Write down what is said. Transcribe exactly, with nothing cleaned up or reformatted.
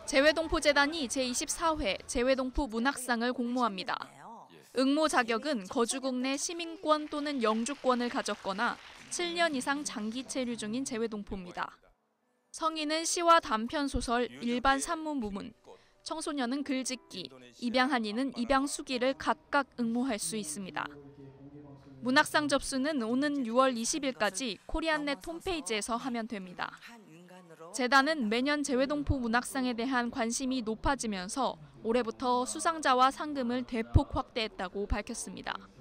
재외동포재단이 제이십사 회 재외동포 문학상을 공모합니다. 응모 자격은 거주국 내 시민권 또는 영주권을 가졌거나 칠 년 이상 장기 체류 중인 재외동포입니다. 성인은 시와 단편 소설, 일반 산문 부문, 청소년은 글짓기, 입양한 이는 입양 수기를 각각 응모할 수 있습니다. 문학상 접수는 오는 유월 이십일까지 코리안넷 홈페이지에서 하면 됩니다. 재단은 매년 재외동포 문학상에 대한 관심이 높아지면서 올해부터 수상자와 상금을 대폭 확대했다고 밝혔습니다.